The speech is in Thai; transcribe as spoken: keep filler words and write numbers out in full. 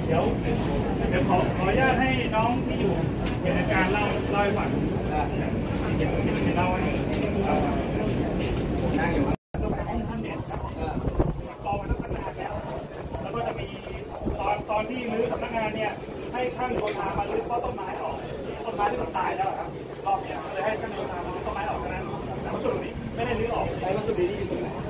เดี๋ยวเดี๋ยวขอขออนุญาตให้น้องที่อยู่ในการเล่าเล่าให้ฟังเดี๋ยวจะเล่าให้ผมนั่งอยู่ท่านเด่นครับกองมาตั้งนานแล้วแล้วก็จะมีตอนตอนที่รื้อสำนักงานเนี่ยให้ช่างโยธามารื้อเพราะต้นไม้ออกต้นไม้ที่มันตายแล้วครับรอบเนี้ยเลยให้ช่างโยธามารื้อต้นไม้ออกกันนั้นแต่วัสดุนี้ไม่ได้รื้อออกไอ้วัสดุนี้อยู่ตรงไหน